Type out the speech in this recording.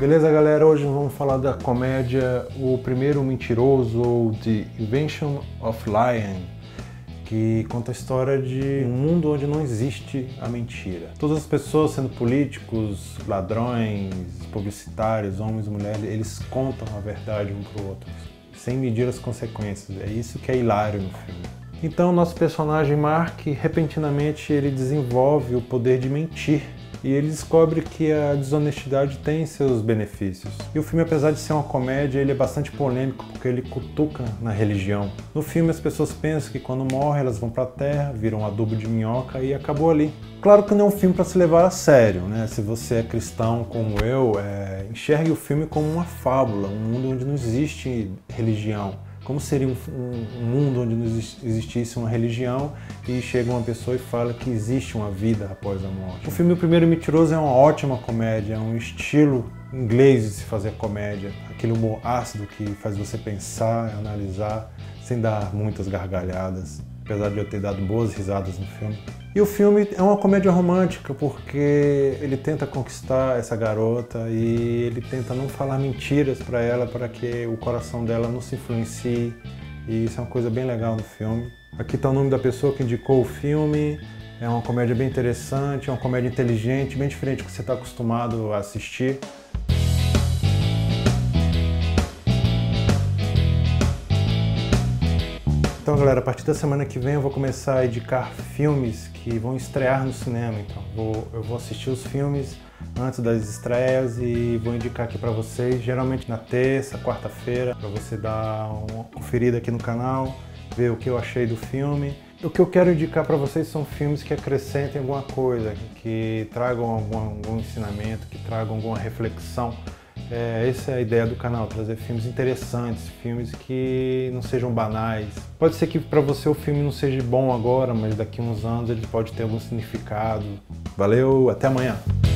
Beleza, galera? Hoje vamos falar da comédia O Primeiro Mentiroso, ou The Invention of Lying, que conta a história de um mundo onde não existe a mentira. Todas as pessoas, sendo políticos, ladrões, publicitários, homens e mulheres, eles contam a verdade um para o outro, sem medir as consequências. É isso que é hilário no filme. Então, nosso personagem Mark, repentinamente, ele desenvolve o poder de mentir. E ele descobre que a desonestidade tem seus benefícios. E o filme, apesar de ser uma comédia, ele é bastante polêmico porque ele cutuca na religião. No filme, as pessoas pensam que quando morrem, elas vão para a terra, viram adubo de minhoca e acabou ali. Claro que não é um filme para se levar a sério, né? Se você é cristão como eu, enxergue o filme como uma fábula, um mundo onde não existe religião. Como seria um mundo onde não existisse uma religião e chega uma pessoa e fala que existe uma vida após a morte? O filme O Primeiro Mentiroso é uma ótima comédia, é um estilo inglês de se fazer comédia, aquele humor ácido que faz você pensar, analisar, sem dar muitas gargalhadas, apesar de eu ter dado boas risadas no filme. E o filme é uma comédia romântica porque ele tenta conquistar essa garota e ele tenta não falar mentiras para ela, para que o coração dela não se influencie. E isso é uma coisa bem legal no filme. Aqui está o nome da pessoa que indicou o filme. É uma comédia bem interessante, é uma comédia inteligente, bem diferente do que você está acostumado a assistir. Então, galera, a partir da semana que vem eu vou começar a indicar filmes que vão estrear no cinema. Então, eu vou assistir os filmes antes das estreias e vou indicar aqui para vocês, geralmente na terça, quarta-feira, para você dar uma conferida aqui no canal, ver o que eu achei do filme. O que eu quero indicar para vocês são filmes que acrescentem alguma coisa, que tragam algum ensinamento, que tragam alguma reflexão. Essa é a ideia do canal, trazer filmes interessantes, filmes que não sejam banais. Pode ser que para você o filme não seja bom agora, mas daqui a uns anos ele pode ter algum significado. Valeu, até amanhã!